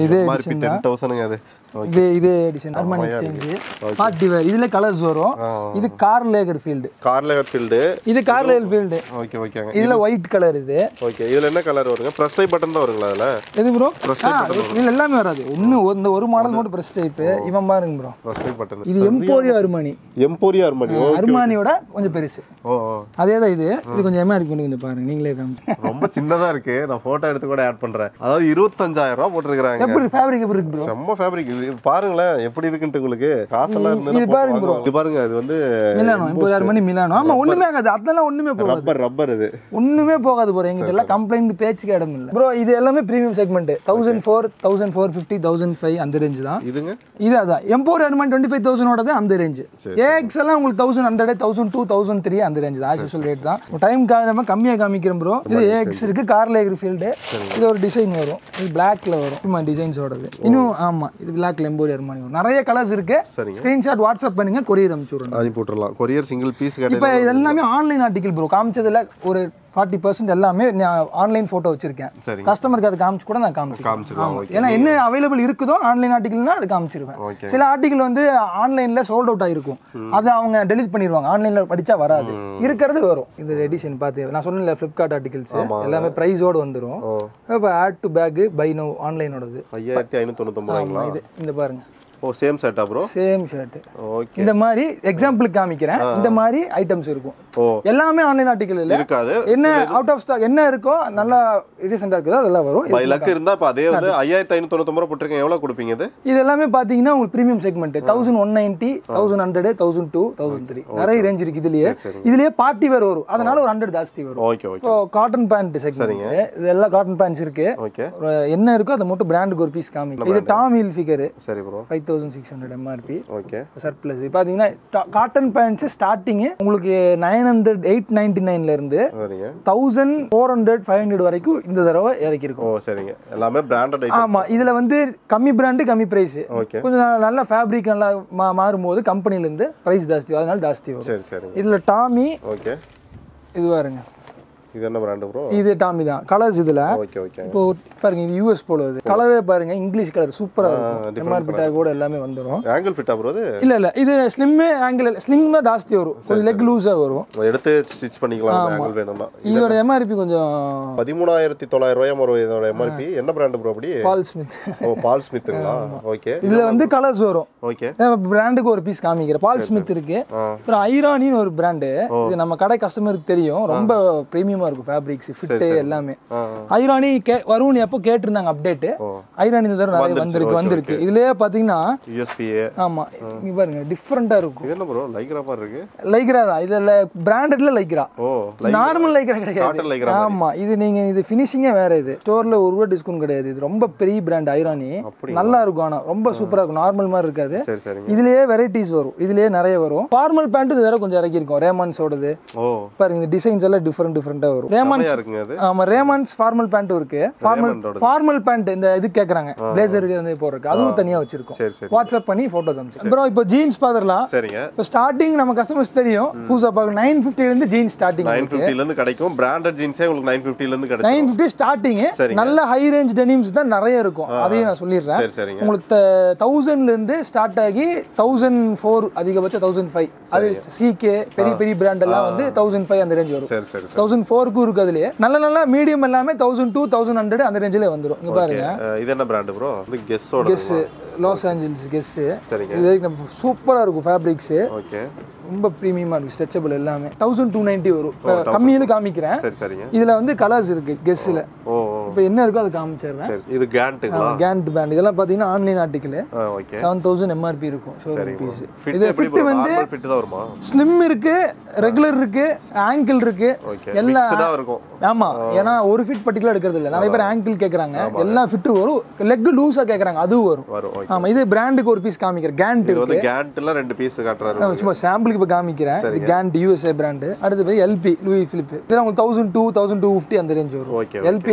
[SPEAKER 2] இதே
[SPEAKER 1] எம்ஆர்பி ten thousand அது.
[SPEAKER 2] இதே இதே edition Armani exchange party wear. இதுல கலர்ஸ் வரும். இது Karl Lagerfeld.
[SPEAKER 1] Karl Lagerfeld.
[SPEAKER 2] இது கார் லேகர் ஃபீல்ட்.
[SPEAKER 1] ஓகே ஓகேங்க.
[SPEAKER 2] இதுல ஒயிட் கலர் இது.
[SPEAKER 1] ஓகே. இதுல என்ன கலர் வருங்க? பிரஸ் டைப் பட்டன் தான் வருங்களா அதுல?
[SPEAKER 2] எது ப்ரோ? இதுல எல்லாமே வராது. ஒன்னு இந்த ஒரு மாடல் மட்டும் பிரஸ் டைப். இவன் பாருங்க ப்ரோ.
[SPEAKER 1] Press type button.
[SPEAKER 2] இது எம்போரியா அர்மானி.
[SPEAKER 1] Emporio Armani.
[SPEAKER 2] அர்மானியோட கொஞ்சம் பெருசு.
[SPEAKER 1] ஓ
[SPEAKER 2] அதே தான் இது. இது கொஞ்சம் எம்ஆர்பி பண்ணி கொஞ்சம் பாருங்க. நீங்களே காமிங்க.
[SPEAKER 1] ரொம்ப சின்னதா இருக்கு. நான் போட்டோ எடுத்து கூட ஆட் பண்றேன். அதாவது இருபத்தஞ்சாயிரம் ரூபாய் போட்டுருக்காங்க.
[SPEAKER 2] எப்படி ஃபேப்ரிக் எப்படி இருக்கு ப்ரோ?
[SPEAKER 1] செம்ம ஃபேப்ரிக். பாருங்களே எப்படி இருக்குன்னு உங்களுக்கு. காசெல்லாம் இருந்தா
[SPEAKER 2] இது பாருங்க ப்ரோ.
[SPEAKER 1] இது பாருங்க அது வந்து
[SPEAKER 2] மிலானோ எண்பது அர்மானி மிலானோ. ஆமா ஒண்ணுமே ஆகாது. அதெல்லாம் ஒண்ணுமே போகாது.
[SPEAKER 1] ரப்பர் ரப்பர் இது.
[SPEAKER 2] ஒண்ணுமே போகாது ப்ரோ. எங்கிட்ட எல்லாம் கம்ப்ளைண்ட் பேச்சுக்கு இடம் இல்ல ப்ரோ. இது எல்லாமே premium segment. one thousand four, one thousand four fifty, one thousand five அந்த ரேஞ்ச் தான்.
[SPEAKER 1] இதுங்க
[SPEAKER 2] இது அதான் எம்போர் அர்மானி twenty-five thousand ஓடது அந்த ரேஞ்ச். ஏஎக்ஸ் எல்லாம் உங்களுக்கு one thousand one hundred, one thousand two, one thousand three அந்த ரேஞ்ச் தான். யூசுவல் ரேட் தான். டைம் காரணமா கம்மியா காமிக்கிறேன் ப்ரோ. இது ஏஎக்ஸ் இருக்கு. Karl Lagerfeld. இது ஒரு டிசைன் வரும். இது பிளாக்ல வரும். சும்மா டிசைன்ஸ் ஓடது. இன்னும் ஆமா இது பிளாக்ல எம்போர் அர்மானி வரும். நிறைய கலர்ஸ் இருக்கு. ஸ்கிரீன்ஷாட் வாட்ஸ்அப் பண்ணுங்க. கொரியர் அனுப்பிச்சு விடுறோம்.
[SPEAKER 1] அனுப்பி விட்டுறலாம். கொரியர் சிங்கிள் பீஸ் கிடையாது.
[SPEAKER 2] இப்போ இது எல்லாமே ஆன்லைன் ஆர்டிகல் ப்ரோ. காமிச்சதுல ஒரு forty percent எல்லாமே நான் ஆன்லைன் போட்டோ வச்சிருக்கேன். கஸ்டமருக்கு அது காமிச்சு கூட நான் காமிச்சிருக்கேன். ஏன்னா என்ன அவைலபிள் இருக்குதோ ஆன்லைன் ஆர்டிகல்னா அது காமிச்சிருவேன். சில ஆர்டிகல் வந்து ஆன்லைன்ல சோல்ட் அவுட் ஆயிருக்கும். அதை அவங்க டெலிட் பண்ணிடுவாங்க. ஆன்லைன்ல படிச்சா வராது. இருக்கிறது வரும். இது எடிஷன் பார்த்து நான் சொன்னேன்ல ஃபிளிப்கார்ட் ஆர்டிகல்ஸ் எல்லாமே பிரைஸோட வந்துடும். இப்போ add to bag buy now ஆன்லைனோடது
[SPEAKER 1] ஐயாயிரத்தி ஐநூத்தி தொண்ணூத்தி ஒன்பது.
[SPEAKER 2] இது இந்த பாருங்க.
[SPEAKER 1] ஓ சேம் ஷர்ட்டா ப்ரோ? Same
[SPEAKER 2] shirt. ஓகே. இந்த மாதிரி எக்ஸாம்பிளுக்கு காமிக்கிறேன். இந்த மாதிரி ஐட்டம்ஸ் இருக்கும்.
[SPEAKER 1] ஓ எல்லாமே
[SPEAKER 2] ஆன்லைன் ஆர்டிகல் இல்ல இருக்காது. என்ன அவுட் ஆஃப் ஸ்டாக் என்ன இருக்கோ நல்லா ரீசன்ட்டா இருக்குதோ அதெல்லாம் வரும்.
[SPEAKER 1] பை லக் இருந்தா அப்ப அதே வந்து ஐயாயிரத்தி ஐநூத்தி தொண்ணூத்தி ஒன்பது போட்டுருக்கேன். எவ்வளவு கொடுப்பீங்க இது?
[SPEAKER 3] இது எல்லாமே பாத்தீங்கன்னா உங்களுக்கு premium segment eleven ninety, eleven hundred, one thousand two, one thousand three நிறைய ரேஞ்ச் இருக்கு. இதுலயே இதுலயே பார்ட்டி வேர் வரும். அதனால ஒரு one hundred ஜாஸ்தி வரும்.
[SPEAKER 1] Okay okay.
[SPEAKER 2] இப்போ காட்டன் பேண்ட் செக்மெண்ட். இது எல்லாம் காட்டன் பேண்ட்ஸ் இருக்கு.
[SPEAKER 1] ஓகே.
[SPEAKER 2] என்ன இருக்கோ அத மட்டும் பிராண்டுக்கு ஒரு பீஸ் காமிங்க. இது டாம் ஹில் ஃபிகர்.
[SPEAKER 1] சரி bro.
[SPEAKER 2] five thousand six hundred M R P.
[SPEAKER 1] Okay.
[SPEAKER 2] Surplus பாத்தீங்கன்னா காட்டன் பேண்ட்ஸ் ஸ்டார்டிங் உங்களுக்கு nine hundred, eight ninety-nine ல இருந்து
[SPEAKER 1] சரிங்க
[SPEAKER 2] one thousand four hundred, five hundred வரைக்கும் இந்த தடவை இறக்கி இருக்கும்.
[SPEAKER 1] ஓ சரிங்க. எல்லாமே பிராண்டட் ஐட்டம்.
[SPEAKER 2] ஆமா இதுல வந்து கம்மி பிராண்ட் கம்மி பிரைஸ். கொஞ்சம் நல்ல ஃபேப்ரிக் நல்லா மாறும்போது கம்பெனில இருந்து பிரைஸ் ஜாஸ்தி அதனால ஜாஸ்தி வரும்.
[SPEAKER 1] சரி சரி.
[SPEAKER 2] இதுல டாமி.
[SPEAKER 1] ஓகே.
[SPEAKER 2] இது பாருங்க.
[SPEAKER 1] இது என்ன பிராண்ட் ப்ரோ?
[SPEAKER 2] இது டாமி தான். கலர்ஸ் இதுல.
[SPEAKER 1] Okay okay.
[SPEAKER 2] இப்போ பாருங்க இது யூஎஸ் போல இது. கலரே பாருங்க இங்கிலீஷ் கலர் சூப்பரா இருக்கும். M R P டேக் கூட எல்லாமே வந்துரும்.
[SPEAKER 1] ஆங்கிள் ஃபிட்டா ப்ரோ இது?
[SPEAKER 2] இல்ல இல்ல இது ஸ்லிம் ஆங்கிள் ஸ்லிம் ஜாஸ்தி வரும். கொஞ்சம் லெக் லூஸா வரும்.
[SPEAKER 1] எடுத்து ஸ்டிட்ச் பண்ணிக்கலாம் ஆங்கிள் வேணும்னா.
[SPEAKER 2] இதோட M R P கொஞ்சம்
[SPEAKER 1] பதிமூணாயிரத்தி தொள்ளாயிரம் ரூபாய் வரும் இதோட M R P. என்ன பிராண்ட் ப்ரோ அப்படி?
[SPEAKER 2] Paul Smith.
[SPEAKER 1] ஓ பால் ஸ்மித்ங்களா? ஓகே.
[SPEAKER 2] இதுல வந்து கலர்ஸ் வரும்.
[SPEAKER 1] ஓகே.
[SPEAKER 2] பிராண்டுக்கு ஒரு பீஸ் காமிக்கிறேன். பால் ஸ்மித் இருக்கு. அப்புறம் ஐரானின்னு ஒரு பிராண்ட். இது நம்ம கடை கஸ்டமருக்கு தெரியும். ரொம்ப பிரீமியமா இருக்கும் ஃபேப்ரிக்ஸ் ஃபிட் எல்லாமே. ஐரானி வரும்னு எப்போ கேட்டிருந்தாங்க அப்டேட். ஐரானி இந்த தடவை நிறைய வந்திருக்கு வந்திருக்கு. இதுலயே பாத்தீங்கன்னா U S P A. ஆமா இங்க பாருங்க டிஃபரண்டா இருக்கும்.
[SPEAKER 1] இது என்ன ப்ரோ லைக்ரா மாதிரி இருக்கு?
[SPEAKER 2] லைக்ரா தான். இதுல பிராண்டட்ல லைக்ரா.
[SPEAKER 1] ஓ
[SPEAKER 2] நார்மல் லைக்ரா கிடையாது.
[SPEAKER 1] Cotton Lycra.
[SPEAKER 2] ஆமா இது நீங்க இது ஃபினிஷிங்கே வேற. இது ஸ்டோர்ல ஒரு ரூபாய் டிஸ்கவுண்ட் கிடையாது. இது ரொம்ப பெரிய பிராண்ட் ஐரானி. நல்லா இருக்கும். ஆனா ரொம்ப சூப்பரா இருக்கும். நார்மல் மாதிரி இருக்காது.
[SPEAKER 1] சரி சரி.
[SPEAKER 2] இதுலயே வெரைட்டிஸ் வரும். இதுலயே நிறைய வரும். ஃபார்மல் பேண்ட் இது வேற கொஞ்சம் இறக்கி இருக்கும். ரேமான்ஸோடது.
[SPEAKER 1] ஓ பாருங்க
[SPEAKER 2] இந்த டிசைன்ஸ் எல்லாம் டிஃபரண்ட் டிஃபரண்டா வரும். ரேமான்ஸ் ஆமா ரேமான்ஸ் ஃபார்மல் பேண்ட் இருக்கு. ஃபார்மல் ஃபார்மல் பேண்ட் இந்த இது கேக்குறாங்க பிளேசருக்கு வந்து போறதுக்கு அதுவும் தனியா வச்சிருக்கோம். வாட்ஸ்அப் பண்ணி போட்டோஸ் அனுப்பிச்சு. அப்புறம் இப்போ ஜீன்ஸ் பாதறலாம்.
[SPEAKER 1] சரிங்க.
[SPEAKER 2] இப்போ ஸ்டார்டிங் நம்ம கஸ்டமர்ஸ் தெரியும். புதுசா பாக்க nine fifty ல இருந்து ஜீன்ஸ் ஸ்டார்டிங்.
[SPEAKER 1] nine fifty ல இருந்து கிடைக்கும். பிராண்டட் ஜீன்ஸே உங்களுக்கு nine fifty ல இருந்து கிடைக்கும்.
[SPEAKER 2] nine fifty ஸ்டார்டிங். நல்ல ஹை ரேஞ்ச் டெனிம்ஸ் தான் நிறைய இருக்கும். அதையும் நான் சொல்லிடுறேன். உங்களுக்கு one thousand ல இருந்து ஸ்டார்ட் ஆகி one thousand four அதிகபட்சம் one thousand five. அது C K பெரிய பெரிய பிராண்ட் எல்லாம் வந்து one thousand five அந்த ரேஞ்ச் வரும். one thousand four க்கு இருக்கு. அதுலயே நல்ல நல்ல மீடியம் எல்லாமே one thousand two, one thousand one hundred அந்த ரேஞ்சிலே வந்துரும். இங்க பாருங்க.
[SPEAKER 1] இது என்ன பிராண்ட் ப்ரோ? இது கெஸ்ஸோட.
[SPEAKER 2] Guess Los Angeles Guess. சரிங்க. இது சூப்பரா இருக்கும் ஃபேப்ரிக்ஸ். ஓகே. ரொம்ப பிரீமியமா இருக்கு. ஸ்ட்ரெச்சபிள் எல்லாமே twelve ninety வரும். கம்மியில காமிக்கிறேன். சரி சரிங்க. இதுல வந்து கலர்ஸ் இருக்கு கெஸ்ல. ஓ இப்போ என்ன இருக்கோ அது காமிச்சறேன்.
[SPEAKER 1] சரி. இது கேண்ட்ங்களா?
[SPEAKER 2] கேண்ட் பேண்ட் இதெல்லாம் பாத்தீங்கன்னா online article.
[SPEAKER 1] Okay.
[SPEAKER 2] seven thousand M R P இருக்கும். Showroom piece.
[SPEAKER 1] இது ஃபிட் வந்து நார்மல் ஃபிட் தான் வருமா?
[SPEAKER 2] ஸ்லிம் இருக்கு, ரெகுலர் இருக்கு, ஆங்கிள் இருக்கு. எல்லாம்
[SPEAKER 1] மிக்ஸ்டா இருக்கும்.
[SPEAKER 2] ஆமா ஏனா ஒரு ஃபிட் பர்టిక్యులர் எடுக்கிறது இல்ல. நிறைய பேர் ஆங்கிள் கேக்குறாங்க. எல்லா ஃபிட் வரும். லெக் லூஸா கேக்குறாங்க. அது வரும். ஆமா இது பிராண்டுக்கு ஒரு பீஸ் காமிக்கிறேன். கேண்ட் இருக்கு. இது
[SPEAKER 1] கேண்ட்ல ரெண்டு பீஸ் காட்றாரு.
[SPEAKER 2] சும்மா சாம்பிளுக்கு இப்ப காமிக்கிறேன். இது Gant U S A brand. அடுத்து போய் L P லூயி பிலிப். இதெல்லாம் உங்களுக்கு one thousand two, one thousand two fifty அந்த ரேஞ்ச் வரும். L P ல கலர்ஸ்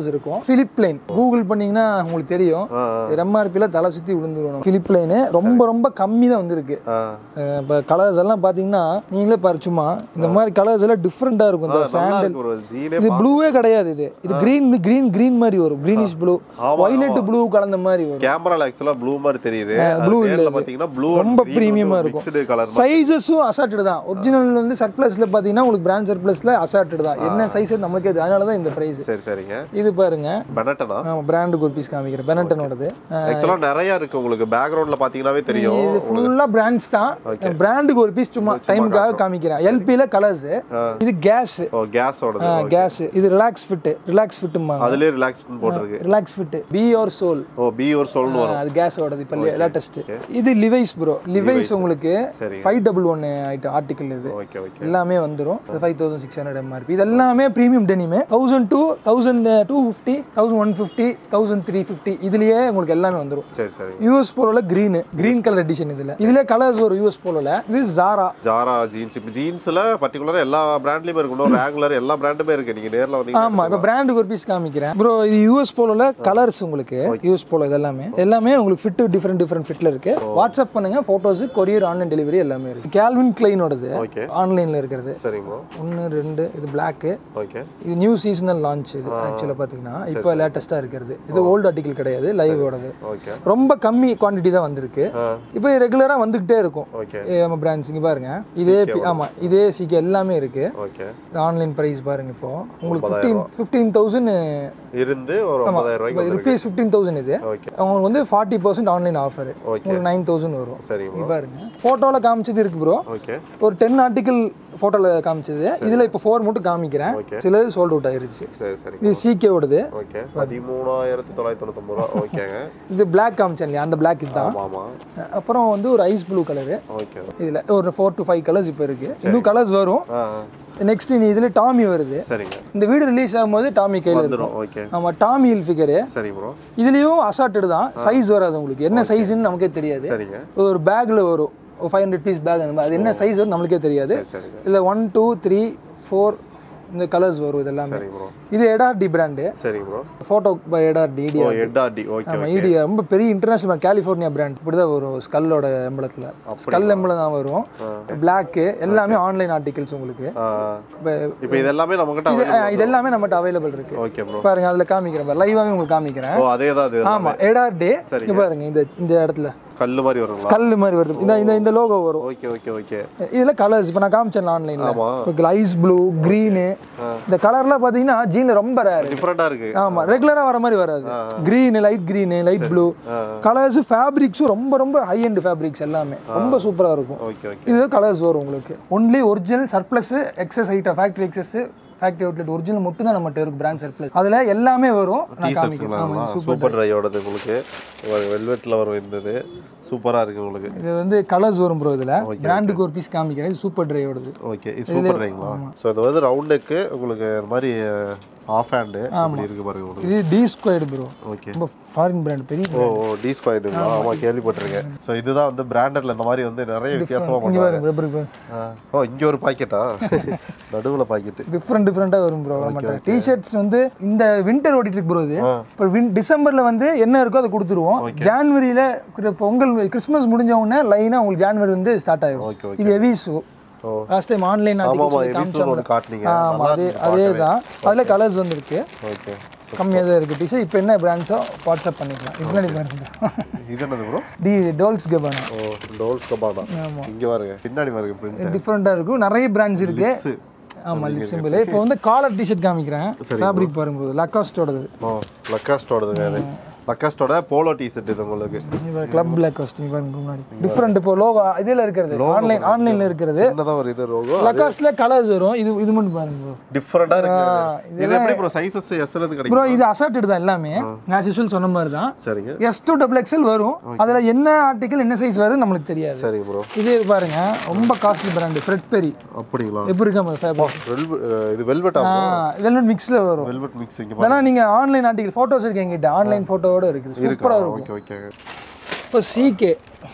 [SPEAKER 2] கலர்ஸ் இருக்கும். ஃபிலிப் லைன் கூகுள் பண்ணீங்கன்னா உங்களுக்கு தெரியும். எம்ஆர்பியில் தலை சுற்றி விழுந்துருவோம். ஃபிலிப் லைனு ரொம்ப ரொம்ப கம்மி தான் வந்துருக்கு. இப்போ கலர்ஸ் எல்லாம் பார்த்தீங்கன்னா நீங்களே பாரு, சும்மா இந்த மாதிரி கலர்ஸ் எல்லாம் டிஃப்ரெண்ட்டாக இருக்கும். இந்த சாண்டல் இது ப்ளூவே கிடையாது. இது இது கிரீன் கிரீன் கிரீன் மாதிரி வரும். கிரீனிஷ் ப்ளூ, வயலட் ப்ளூ கலந்த மாதிரி வரும்.
[SPEAKER 1] கேமரால ஆக்சுவலா ப்ளூ மாதிரி தெரியுது.
[SPEAKER 2] ப்ளூ இல்ல,
[SPEAKER 1] பாத்தீங்கன்னா ப்ளூ
[SPEAKER 2] ரொம்ப பிரீமியமா இருக்கும். சைஸஸும் அசார்ட்டட் தான். ஒரிஜினல் வந்து சர்ப்ளஸ்ல பாத்தீங்கன்னா உங்களுக்கு பிராண்ட் சர்ப்ளஸ்ல அசார்ட்டட் தான். என்ன சைஸ் நமக்கு அது, அதனால தான் இந்த பிரைஸ்.
[SPEAKER 1] சரி சரிங்க.
[SPEAKER 2] இது பாருங்க
[SPEAKER 1] பெனட்டனா.
[SPEAKER 2] ஆமா, பிராண்டுக்கு ஒரு பீஸ் காமிக்கிறேன். பெனட்டனோடது
[SPEAKER 1] ஆக்சுவலா நிறைய இருக்கு. உங்களுக்கு பேக்ரவுண்ட்ல பாத்தீங்கன்னாவே தெரியும்.
[SPEAKER 2] இது ஃபுல்லா பிராண்ட்ஸ் தான். பிராண்டுக்கு ஒரு பீஸ் சும்மா டைமுக்காக காமிக்கிறேன். எல்பில கலர்ஸ். இது கேஸ். ஓ கேஸோடது. கேஸ். இது ரிலாக்ஸ் ஃபிட். ரிலாக்ஸ் ஃபிட்மா. அதுலயே ரிலாக்ஸ் ஃபிட் போட்டுருக்கு. Relax fit. Be your soul. ஓ பி யுவர் சோல்னு வரும். அது கேஸோடது இப்ப லேட்டஸ்ட். இது லிவைஸ் ப்ரோ. லிவைஸ் உங்களுக்கு five double one item article இது. Okay okay. எல்லாமே வந்துரும். Five thousand six hundred MRP. இது எல்லாமே premium denim. Thousand two thousand two fifty thousand one fifty thousand three fifty இதுலயே உங்களுக்கு எல்லாமே வந்துரும். சரி சரி. யூஎஸ் போலோல கிரீன் கிரீன் கலர் எடிஷன். இதுல இதுல கலர்ஸ் ஒரு யூஎஸ் போலோல. இது ஜாரா. ஜாரா ஜீன்ஸ். இப்போ ஜீன்ஸ்ல பர்టిక్యులரா எல்லா பிராண்ட்லயும் இருக்கு. ரெகுலர் எல்லா பிராண்டுமே இருக்கு. நீங்க நேர்ல வந்தீங்க. ஆமா, இப்போ பிராண்டுக்கு ஒரு பீஸ் காமிக்கிறேன் ப்ரோ. இது யூஎஸ் போலோல கலர்ஸ் உங்களுக்கு. யூஎஸ் போலோ இதெல்லாமே எல்லாமே உங்களுக்கு ஃபிட் டிஃபரெண்ட் டிஃபரெண்ட் ஃபிட்ல இருக்கு. வாட்ஸ்அப் பண்ணுங்க, போட்டோஸ், கொரியர், ஆன்லைன் டெலிவரி எல்லாமே இருக்கு. கால்வின் கிளைனோடது ஆன்லைன்ல இருக்குது. சரிங்க. ஒன்னு ரெண்டு. இது Black. ஓகே. இது நியூ சீசனல் லான்ச். இது ஆக்சுவலா பாத்தீங்கன்னா இப்போ லேட்டஸ்டா இருக்கிறது. இது ஓல்ட் ஆர்டிகல் கிடையாது, லைவ் ஓடது. ஓகே. ரொம்ப கம்மி குவாண்டிட்டி தான் வந்திருக்கு. இப்போ ரெகுலரா வந்துகிட்டே இருக்கும். ஓகே. நம்ம பிராண்ட்ஸ் இங்க பாருங்க. இதே ஆமா, இதே சிக்கு எல்லாமே இருக்கு. ஓகே. ஆன்லைன் பிரைஸ் பாருங்க. இப்போ உங்களுக்கு பதினைந்து தௌசண்ட் இருந்து ஒரு ஒன்பதாயிரம் ரூபாய்க்கு ரூபீஸ் பதினைந்து தௌசண்ட். இது உங்களுக்கு வந்து நாற்பது பர்சன்ட் ஆன்லைன் ஆஃபர். உங்களுக்கு ஒன்பது தௌசண்ட் வரும். சரி பாருங்க. போட்டோல காமிச்சது இருக்கு ப்ரோ. ஓகே. ஒரு பத்து ஆர்டிகல் போட்டோல காமிச்சது. இதுல இப்போ நாலு மட்டும் காமிக்கிறேன். சிலது சோல்ட் அவுட் ஆயிருச்சு. சரி சரி. இது சிகே ஓடுது. ஓகே. பதிமூணாயிரத்து தொள்ளாயிரத்து தொண்ணூத்தி ஒன்பது ரூபாய். ஓகேங்க. இது Black காமிச்சேன் இல்லையா, அந்த Black இதுதான். ஆமா. அப்புறம் வந்து ஒரு ஐஸ் ப்ளூ கலர். ஓகே. இதுல ஒரு நாலு டு ஐந்து கலர்ஸ் இப்போ இருக்கு. இன்னும் கலர்ஸ் வரும். நெக்ஸ்ட் நீ இதுல டாமி வருது. சரிங்க. இந்த வீடியோ ரிலீஸ் ஆகும்போது டாமி கையில இருக்கும். ஓகே. ஆமா, டாமி ஹில் ஃபிகர். சரி ப்ரோ. இதுலயும் அசார்ட்டட் தான். சைஸ் வராது உங்களுக்கு. என்ன சைஸ்ன்னு நமக்கே தெரியாது. சரிங்க. ஒரு பேக்ல வரும். Five hundred piece pack. அந்த மாதிரி அது என்ன சைஸ் வரும் நமக்கே தெரியாது. இல்ல ஒன் டூ த்ரீ ஃபோர் இந்த கலர்ஸ் வரும். இது எல்லாமே. சரி ப்ரோ. இது எடார்டி பிராண்ட். சரி ப்ரோ. Photo by Ed Hardy. ஓ எடார்டி. ஓகே. ஆமா, ஈடியா ரொம்ப பெரிய இன்டர்நேஷனல் கலிஃபோர்னியா பிராண்ட். இப்படி தான் வரும். ஸ்கல்லோட எம்பளத்துல ஸ்கல் எம்பளம் தான் வரும். Black எல்லாமே ஆன்லைன் ஆர்டிகல்ஸ் உங்களுக்கு. இப்போ இது எல்லாமே நம்மகிட்ட இது எல்லாமே நம்மகிட்ட அவைலபிள் இருக்கு. Okay bro. பாருங்க, அதுல காமிக்கிறேன். லைவாவே உங்களுக்கு காமிக்கிறேன். ஓ அதே தான் அது. ஆமா, எடார்டி. இங்க பாருங்க, இந்த இந்த இடத்துல கல்லு மாதிரி வரும். கல்லு மாதிரி வருது. இந்த இந்த இந்த லோகோ வரும். Okay okay okay. இதுல கலர்ஸ் இப்போ நான் காமிச்சேன் ஆன்லைன்ல. ஆமா. Ice blue, green. இந்த கலர்லாம் பாத்தீங்கன்னா ஜீன்ல ரொம்ப ரேர். டிஃபரண்டா இருக்கு. ஆமா, ரெகுலரா வர மாதிரி வராது. Green, light green, light blue colours. ஃபேப்ரிக்ஸும் ரொம்ப ரொம்ப ஹை எண்ட் ஃபேப்ரிக்ஸ் எல்லாமே ரொம்ப சூப்பரா இருக்கும். Okay okay. இது கலர்ஸ் வரும் உங்களுக்கு. Only original surplus excess item, factory excess, factory outlet original மட்டும் தான் நம்மகிட்ட இருக்கு. பிராண்ட் சர்ப்ளஸ் அதுல எல்லாமே வரும். நான் காமிக்கிறேன். ஆமா, சூப்பர் ட்ரையோடது உங்களுக்கு. வெல்வெட்ல வரும். இந்த சூப்பரா இருக்கு உங்களுக்கு. இது வந்து கலர்ஸ் வரும் ப்ரோ. இதுல பிராண்டுக்கு ஒரு பீஸ் காமிக்கிறேன். இது சூப்பர் ட்ரையோடது. ஓகே. இது சூப்பர் ட்ரைங்களா? சோ இது வந்து ரவுண்ட் நெக் உங்களுக்கு இந்த மாதிரி ஆஃப் ஹேண்ட் அப்படி இருக்கு பாருங்க உங்களுக்கு. இது டி ஸ்கொயர்ட் ப்ரோ. ஓகே. ரொம்ப ஃபாரின் பிராண்ட், பெரிய. ஓ ஓ டி ஸ்கொயர்ட். ஆமா, கேள்விப்பட்டிருக்கேன். சோ இதுதான் வந்து பிராண்டட்ல இந்த மாதிரி வந்து நிறைய வித்தியாசமா பண்றாங்க. ஓ இங்க ஒரு பாக்கெட்டா? நடுவுல பாக்கெட் டிஃபரண்ட் டிஃபரண்டா வரும் ப்ரோ. நம்ம டி-ஷர்ட்ஸ் வந்து இந்த வின்டர் ஓடிட்டு இருக்கு ப்ரோ. இது இப்போ டிசம்பர்ல வந்து என்ன இருக்கோ அதை கொடுத்துருவோம். ஜனவரியில பொங்கல் கிறிஸ்மஸ் முடிஞ்ச உடனே லைனா உங்களுக்கு ஜனவரி வந்து ஸ்டார்ட் ஆகும். இது heavy shoe. Last time online articles காமிச்சாங்க. ஆமா, அதே அதே தான். அதுல கலர்ஸ் வந்திருக்கு. ஓகே. கம்மியா தான் இருக்கு. டி-ஷர்ட் இப்போ என்ன பிராண்ட்ஸோ வாட்ஸ்அப் பண்ணிக்கலாம். பின்னாடி பாருங்க. இது என்னது ப்ரோ? D Dolce Gabbana. ஓ டால்ஸ் கபானா. ஆமா, இங்க பாருங்க. பின்னாடி பாருங்க, பிரிண்ட் டிஃபரண்டா இருக்கு. நிறைய பிராண்ட்ஸ் இருக்கு. ஆமா, லிப் சிம்பிள். இப்போ வந்து காலர் டி-ஷர்ட் காமிக்கிறேன். ஃபேப்ரிக் பாருங்க. லக்காஸ்டோடது. ஓ லக்காஸ்டோடது. லக்காஸ்டோட போலோ டி-ஷர்ட் இது உங்களுக்கு. இது கிளப் லக்காஸ்ட். இங்க பாருங்க முன்னாடி. டிஃபரண்ட் இப்போ லோகோ இதுல இருக்குது. ஆன்லைன் ஆன்லைன்ல இருக்குது. என்னதா ஒரு இது லோகோ. லக்காஸ்ட்ல கலர்ஸ் வரும். இது இது மட்டும் பாருங்க ப்ரோ. டிஃபரண்டா இருக்கு. இது எப்படி ப்ரோ சைஸஸ் எஸ் ல இருந்து கிடைக்கும் ப்ரோ? இது அசார்ட்டட் தான் எல்லாமே. நான் யூசுவல் சொன்ன மாதிரி தான். சரிங்க. S to double X L வரும். அதுல என்ன ஆர்டிகல் என்ன சைஸ் வருது நமக்கு தெரியாது. சரி ப்ரோ. இது பாருங்க ரொம்ப காஸ்ட்லி பிராண்ட் ஃப்ரெட் பெரி. அப்படிங்களா? எப்படி இருக்கு ஃபேப்ரிக்? இது வெல்வெட் ஆ வெல்வெட் மிக்ஸ்ல வரும். Velvet mix. இங்க பாருங்க. நீங்க ஆன்லைன் ஆர்டிகல் போட்டோஸ் இருக்கு என்கிட்ட. ஆன்லைன் போட்டோ இருக்குது. சூப்பரா இருக்கும். Okay okay. இப்போ சிகே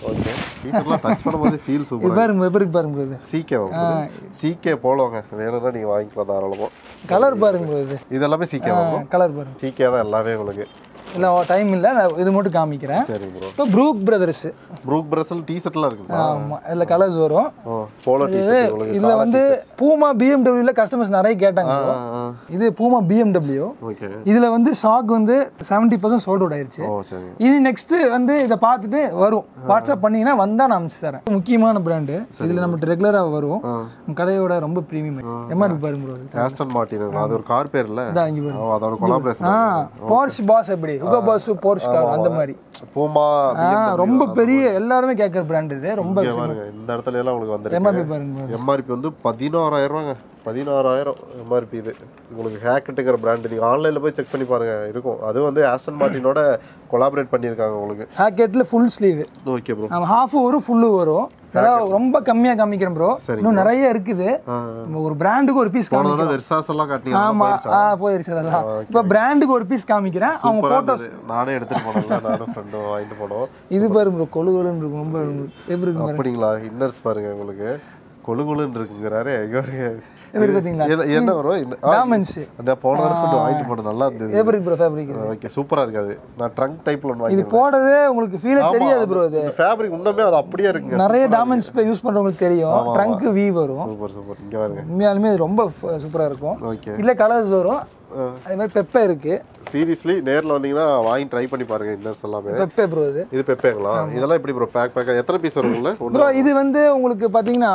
[SPEAKER 1] ஓகே டீஷர்ட்லாம் டச் பண்ணும்போது ஃபீல் சூப்பர்.
[SPEAKER 2] இது பாருங்க எப்படி பாருங்க ப்ரோ. இது
[SPEAKER 1] சிகே வாங்க. சிகே போலோங்க. வேணும்னா நீங்க வாங்கிக்கலாம் தாராளமா.
[SPEAKER 2] கலர் பாருங்க ப்ரோ. இது
[SPEAKER 1] இது எல்லாமே சிகே வாங்க.
[SPEAKER 2] கலர் பாருங்க.
[SPEAKER 1] சிகே தான் எல்லாமே உங்களுக்கு.
[SPEAKER 2] இல்ல டைம் இல்ல நான் இது மட்டும் காமிக்கிறேன்.
[SPEAKER 1] சரி ப்ரோ.
[SPEAKER 2] இப்போ ப்ரூக் பிரதர்ஸ்.
[SPEAKER 1] ப்ரூக் பிரதர்ஸ்ல டீ-ஷர்ட்லாம் இருக்குங்க.
[SPEAKER 2] ஆமா இதுல கலர்ஸ் வரும்.
[SPEAKER 1] ஓ போலோ டீ-ஷர்ட் உங்களுக்கு.
[SPEAKER 2] இதுல வந்து பூமா B M W ல கஸ்டமர்ஸ் நிறைய கேட்டாங்க. இது Puma B M W.
[SPEAKER 1] Okay.
[SPEAKER 2] இதுல வந்து ஸ்டாக் வந்து செவன்ட்டி பர்சன்ட் சோல்ட் அவுட் ஆயிருச்சு.
[SPEAKER 1] ஓ சரி.
[SPEAKER 2] இது நெக்ஸ்ட் வந்து இத பார்த்துட்டு வரும். வாட்ஸ்அப் பண்ணீங்கன்னா வந்தா நான் அனுப்பிச்சு தரேன். முக்கியமான பிராண்ட். இதுல நமக்கு ரெகுலரா வரும். நம்ம கடையோட ரொம்ப பிரீமியம். M R P பாருங்க ப்ரோ.
[SPEAKER 1] ஆஸ்டன் மார்டின் அது ஒரு கார் பேர் இல்ல.
[SPEAKER 2] இதா இங்க பாருங்க.
[SPEAKER 1] அதோட கொலாபரேஷன்.
[SPEAKER 2] ஆ போர்ஷ் பாஸ் எப்படி உகோ பாஸ் போர்ஷ் கார் அந்த மாதிரி.
[SPEAKER 1] பூமா
[SPEAKER 2] ரொம்ப பெரிய எல்லாரும் கேக்குற பிராண்ட் இது. ரொம்ப
[SPEAKER 1] பாருங்க இந்த இடத்துல எல்லாம் உங்களுக்கு வந்திருக்கு.
[SPEAKER 2] M R P பாருங்க.
[SPEAKER 1] M R P வந்து பதினாறாயிரம் ரூபாங்க. பதினாறாயிரம் M R P இது. உங்களுக்கு ஹேக்கெட்டுங்கிற பிராண்ட் நீங்க ஆன்லைன்ல போய் செக் பண்ணி பாருங்க இருக்கும். அது வந்து ஆஸ்டன் மார்டினோட கொலாபரேட் பண்ணிருக்காங்க உங்களுக்கு.
[SPEAKER 2] ஹேக்கெட்ல ஃபுல் ஸ்லீவ்.
[SPEAKER 1] Okay bro.
[SPEAKER 2] நம்ம ஹாஃப் வரும் ஃபுல் வரும். அதெல்லாம் ரொம்ப கம்மியா காமிக்கிறேன் ப்ரோ. இன்னும் நிறைய இருக்குது. ஒரு பிராண்டுக்கு ஒரு பீஸ் காமிக்கிறேன்.
[SPEAKER 1] வெர்சாஸ் எல்லாம் காட்டுனீங்க.
[SPEAKER 2] ஆமா ஆ போயிருச்சு அதெல்லாம். இப்போ பிராண்டுக்கு ஒரு பீஸ் காமிக்கிறேன். அவங்க போட்டோஸ்
[SPEAKER 1] நானே எடுத்துட்டு போனேன்ல. நானும் ஃப்ரெண்டும் வாங்கிட்டு போனோம்.
[SPEAKER 2] இது பாருங்க ப்ரோ கொழு கொழுன்னு இருக்கும். ரொம்ப எப்படி இருக்கு பாருங்க.
[SPEAKER 1] அப்படிங்களா? இன்னர்ஸ் பாருங்க உங்களுக்கு கொழு கொழுன்னு இருக்குங்கறாரே. இவரே
[SPEAKER 2] எப்படி பாத்தீங்களா?
[SPEAKER 1] என்ன வரும் இந்த
[SPEAKER 2] டாமன்ஸ்.
[SPEAKER 1] அந்த போன வருஷம் வாங்கிட்டு போனது நல்லா இருந்தது.
[SPEAKER 2] எப்படி ப்ரோ ஃபேப்ரிக்?
[SPEAKER 1] ஓகே சூப்பரா இருக்கு அது. நான் ட்ரங்க் டைப்ல ஒன்னு வாங்கிட்டேன்.
[SPEAKER 2] இது போடுறதே உங்களுக்கு ஃபீல் தெரியாது ப்ரோ. இது
[SPEAKER 1] ஃபேப்ரிக் உண்மையாவே அது அப்படியே இருக்குங்க.
[SPEAKER 2] நிறைய டாமன்ஸ் பே யூஸ் பண்றவங்களுக்கு தெரியும். ட்ரங்க் வி வரும்.
[SPEAKER 1] Super super. இங்க பாருங்க.
[SPEAKER 2] உண்மையாலுமே இது ரொம்ப சூப்பரா இருக்கும்.
[SPEAKER 1] ஓகே.
[SPEAKER 2] இல்ல கலர்ஸ் வரும். அதே மாதிரி பெப்பே இருக்கு.
[SPEAKER 1] சீரியஸ்லி நேர்ல வந்தீங்கன்னா வாங்கி ட்ரை பண்ணி பாருங்க. இன்னர்ஸ் எல்லாமே
[SPEAKER 2] பெப்பே ப்ரோ. இது
[SPEAKER 1] இது பெப்பேங்களா? இதெல்லாம் எப்படி ப்ரோ பேக் பேக் எத்தனை பீஸ் வரும்ல?
[SPEAKER 2] ப்ரோ இது வந்து உங்களுக்கு பாத்தீங்கன்னா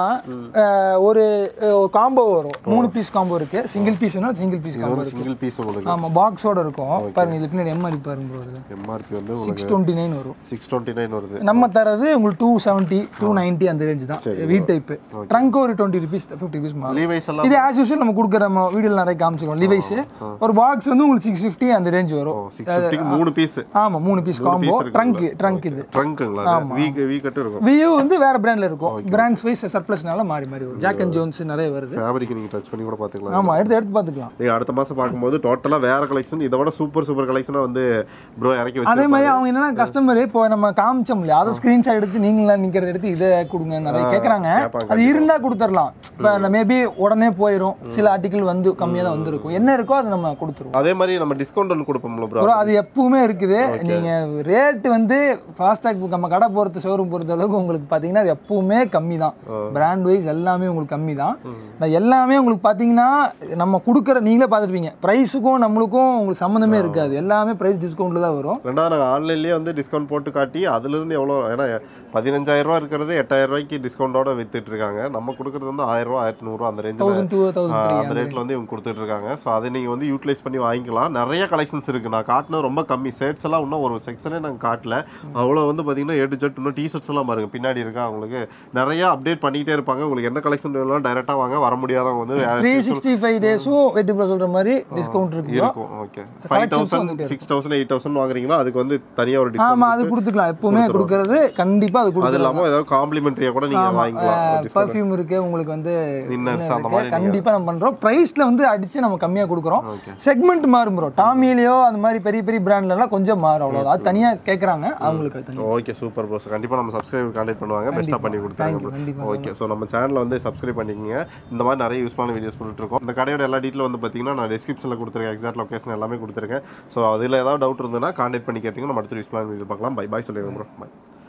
[SPEAKER 2] ஒரு காம்போ வரும். மூணு பீஸ் காம்போ இருக்கு. சிங்கிள் பீஸ் வேணா சிங்கிள் பீஸ் காம்போ இருக்கு.
[SPEAKER 1] சிங்கிள் பீஸ் உங்களுக்கு.
[SPEAKER 2] ஆமா பாக்ஸோட இருக்கும். பாருங்க இது பின்னாடி M R P பாருங்க ப்ரோ. இது
[SPEAKER 1] M R P வந்து
[SPEAKER 2] சிக்ஸ் டுவெண்ட்டி நைன் வரும்.
[SPEAKER 1] சிக்ஸ் டுவெண்ட்டி நைன் வருது.
[SPEAKER 2] நம்ம தரது உங்களுக்கு டூ செவன்ட்டி டூ நைன்ட்டி அந்த ரேஞ்ச் தான். V type. ட்ரங்க் ஒரு டுவெண்ட்டி ருபீஸ் ஃபிஃப்டி ருபீஸ் மாறும்.
[SPEAKER 1] லீவைஸ் எல்லாம்
[SPEAKER 2] இது ஆஸ் யூசுவல் நம்ம கொடுக்குற நம்ம வீடியோல நிறைய காமிச்சிருக்கோம். லீவைஸ் ஒரு பாக்ஸ் வந்து உங்களுக்கு சிக்ஸ் ஃபிஃப்டி அந்த ரேஞ்ச் வரும்.
[SPEAKER 1] சிக்ஸ் ஃபிஃப்டி மூணு பீஸ்.
[SPEAKER 2] ஆமா மூணு பீஸ் காம்போ. ட்ரங்க் ட்ரங்க் இது.
[SPEAKER 1] ட்ரங்க்ங்களா? வி வி கட் இருக்கும்.
[SPEAKER 2] வியூ வந்து வேற பிராண்ட்ல இருக்கும். பிராண்ட்ஸ் வைஸ் சர்ப்ளஸ்னால மாறி மாறி வரும். ஜாக் அண்ட் ஜோன்ஸ் நிறைய வருது.
[SPEAKER 1] ஃபேப்ரிக் நீங்க டச் பண்ணி கூட பாத்துக்கலாம்.
[SPEAKER 2] ஆமா எடுத்து எடுத்து பாத்துக்கலாம்.
[SPEAKER 1] நீங்க அடுத்த மாசம் பாக்கும்போது டோட்டலா வேற கலெக்ஷன் இத விட சூப்பர் சூப்பர் கலெக்ஷனா வந்து ப்ரோ இறக்கி வச்சிருக்காங்க.
[SPEAKER 2] அதே மாதிரி அவங்க என்னன்னா கஸ்டமர் இப்போ நம்ம காமிச்சோம் இல்லையா அதை ஸ்கிரீன்ஷாட் எடுத்து நீங்களா நிக்கிறத எடுத்து இதை கொடுங்க நிறைய கேக்குறாங்க. அது இருந்தா கொடுத்துடலாம். இப்போ அந்த மேபி உடனே போயிடும். சில ஆர்டிகல் வந்து கம்மியா தான் வந்திருக்கும். என்ன இருக்கோ அதை நம்ம கொடுத்துருவோம்.
[SPEAKER 1] அதே மாதிரி நம்ம டிஸ்கவுண்ட் ஒன்று கொடுப்போம்ல ப்ரோ.
[SPEAKER 2] அது எப்பவுமே இருக்குது. நீங்க ரேட் வந்து ஃபாஸ்டாக் நம்ம கடை பொறுத்த ஷோரூம் பொறுத்த அளவுக்கு உங்களுக்கு பாத்தீங்கன்னா அது எப்பவுமே கம்மி தான். பிராண்ட் வைஸ் எல்லாமே உங்களுக்கு கம்மி தான். எல்லாமே உங்களுக்கு பாத்தீங்கன்னா நம்ம கொடுக்குற நீங்களே பார்த்துருப்பீங்க. ப்ரைஸுக்கும் நம்மளுக்கும் உங்களுக்கு சம்மந்தமே இருக்காது. எல்லாமே ப்ரைஸ் டிஸ்கவுண்ட்ல தான் வரும்.
[SPEAKER 1] ரெண்டாவது நாங்கள் ஆன்லைன்லேயே வந்து டிஸ்கவுண்ட் போட்டு காட்டி அதுலேருந்து எவ்வளோ ஏன்னா பதினஞ்சாயிரம் ரூபா இருக்கிறது எட்டாயிரம் ரூபாய்க்கு டிஸ்கவுண்டோட வித்துட்டு இருக்காங்க. நம்ம கொடுக்குறது வந்து ஆயிரம் ரூபா ஆயிரத்தி நூறுரூவா அந்த ரேஞ்சில் அந்த ரேட்டில் வந்து இவங்க கொடுத்துட்டு இருக்காங்க. ஸோ அதை நீங்கள் வந்து யூட்டிலைஸ் பண்ணி வாங்கிக்கலாம். நிறைய கலெக்ஷன்ஸ் இருக்குது. நான் காட்டின ரொம்ப கம்மி ஷர்ட்ஸ் எல்லாம் இன்னும் ஒரு செக்ஷனே நாங்கள் காட்டல. அவ்வளோ வந்து பார்த்தீங்கன்னா ஏ டு ஜெட் இன்னும் டிஷர்ட்ஸ் எல்லாம் பாருங்க பின்னாடி இருக்கா. உங்களுக்கு நிறைய அப்டேட் பண்ணிக்கிட்டே இருப்பாங்க. உங்களுக்கு என்ன கலெக்ஷன் வேணும் டைரெக்டாக வாங்க. வர முடியாதவங்க வந்து
[SPEAKER 2] த்ரீ சிக்ஸ்டி ஃபைவ் டேஸும் வெயிட்டபிள் சொல்கிற மாதிரி டிஸ்கவுண்ட் இருக்கும்.
[SPEAKER 1] Okay five thousand six thousand eight thousand வாங்குறீங்களா அதுக்கு வந்து தனியாக ஒரு டிஸ்கவுண்ட்.
[SPEAKER 2] ஆமாம் அது கொடுத்துக்கலாம். எப்பவுமே கொடுக்குறது கண்டிப்பாக அது கொடுத்துக்கலாம்.
[SPEAKER 1] அது இல்லாமல் ஏதாவது காம்ப்ளிமெண்ட்ரியாக கூட நீங்கள் வாங்கிக்கலாம்.
[SPEAKER 2] பர்ஃப்யூம் இருக்கு உங்களுக்கு வந்து
[SPEAKER 1] இன்னர்ஸ் அந்த மாதிரி
[SPEAKER 2] கண்டிப்பாக நம்ம பண்ணுறோம். ப்ரைஸில் வந்து அடித்து நம்ம கம்மியாக கொடுக்குறோம். செக்மெண்ட் மாறும் ப்ரோ. டாமிலியோ அந்த மாதிரி பெரிய பெரிய பிராண்ட்லாம் கொஞ்சம் மாறும். அவ்வளோ அது தனியாக கேட்குறாங்க அவங்களுக்கு.
[SPEAKER 1] Okay super bro. கண்டிப்பாக நம்ம சப்ஸ்கிரைப் கான்டாக்ட் பண்ணுவாங்க. பெஸ்ட்டாக பண்ணி கொடுத்தாங்க. ஓகே ஸோ நம்ம சேனலில் வந்து சப்ஸ்கிரைப் பண்ணிக்கோங்க. இந்த மாதிரி நிறைய யூஸ்ஃபுல்லான வீடியோஸ் பண்ணிட்டுருக்கோம். இந்த கடையோட எல்லா டீட்டெயில் வந்து பார்த்தீங்கன்னா நான் டிஸ்கிரிப்ஷனில் கொடுத்துருக்கேன். எக்ஸாக்ட் லொகேஷன் எல்லாமே கொடுத்துருக்கேன். ஸோ அதில் ஏதாவது டவுட் இருந்ததுன்னா கான்டாக்ட் பண்ணி கேட்டிங்கன்னா நம்ம அடுத்த யூஸ்ஃபுல்லான வீடியோ பார்க்கலாம். பை பாய் சொல்லிடுங்க ப்ரோ. பை.